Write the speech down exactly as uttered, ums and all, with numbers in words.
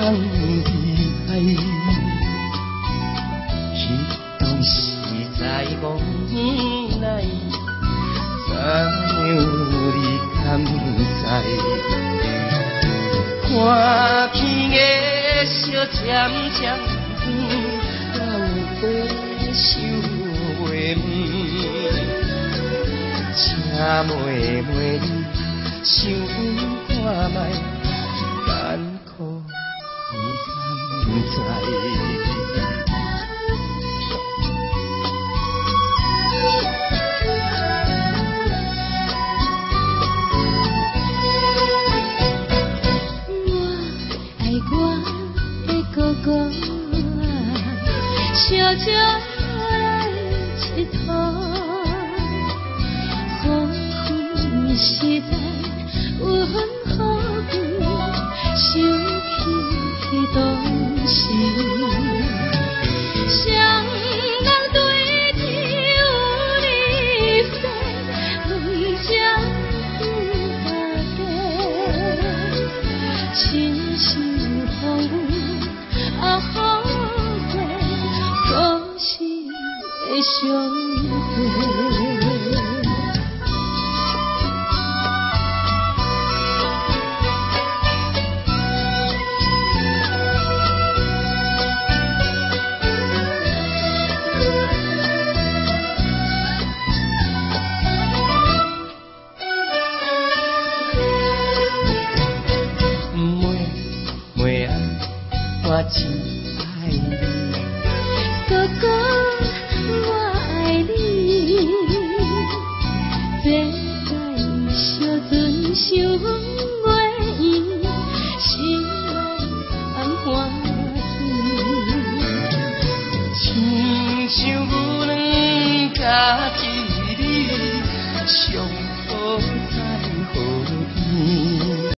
离开。彼当时在无奈，怎样你敢知？看天的小渐渐远，到尾收袂远。请妹妹你想看卖，艰苦你敢知？小鸟来佚佗，风雨实在阮好贵，想起当时，双人对天有离别，两只不加亲像风雨啊好过。可惜的相会，妹妹啊，我真爱你。哥哥，我爱你，这个小船想袂圆，心